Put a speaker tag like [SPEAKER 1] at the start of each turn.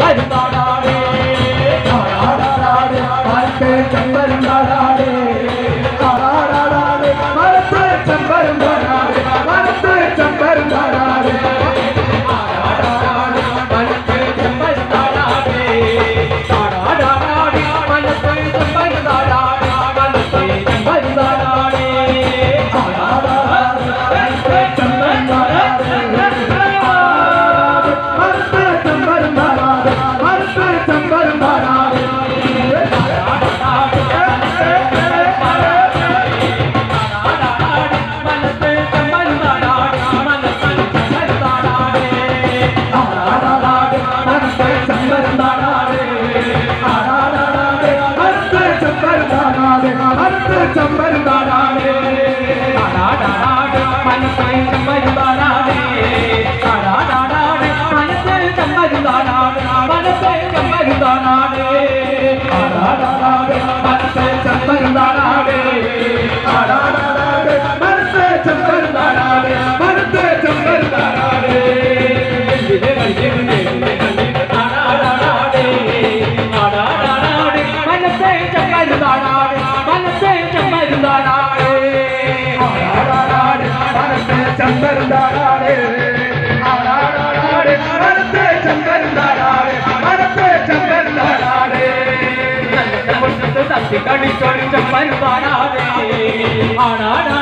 [SPEAKER 1] ചെമ്പരുന്താടാടേ ആടാടാടാടേ മനത്തെ ചെമ്പരുന്താടാടേ ആടാടാടാടേ മനത്തെ ചെമ്പരുന്താടാടേ മനത്തെ ചെമ്പരുന്താടാടേ ആടാടാടാടേ മനത്തെ ചെമ്പരുന്താടാടേ ആടാടാടാടേ മനത്തെ ചെമ്പരുന്താടാടേ മനത്തെ ചെമ്പരുന്താടാടേ കടിച്ചൊടിച്ച പരുതാനാടേ ആടാടാ